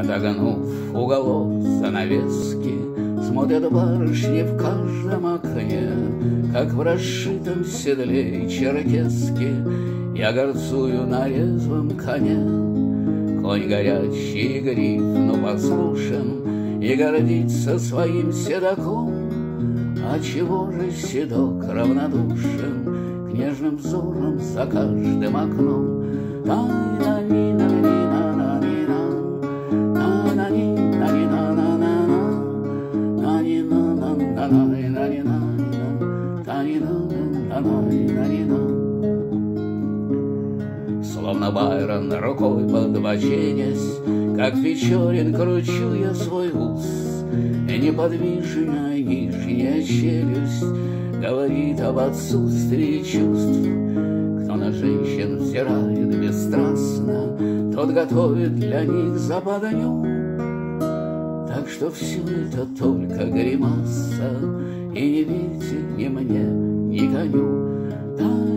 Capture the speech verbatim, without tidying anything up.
Отогнув уголок занавески, смотрят барышни в каждом окне, как в расшитом седле и черкеске я горцую на резвом коне. Конь горячий и гриф, но послушен, и гордится своим седоком. А чего же седок равнодушен к нежным взорам за каждым окном? Словно Байрон рукой подбоченясь, как Печорин кручу я свой ус, и неподвижная нижняя челюсть говорит об отсутствии чувств. Кто на женщин взирает бесстрастно, тот готовит для них западню. Так что все это только гримаса, и не верьте ни мне, ни коню.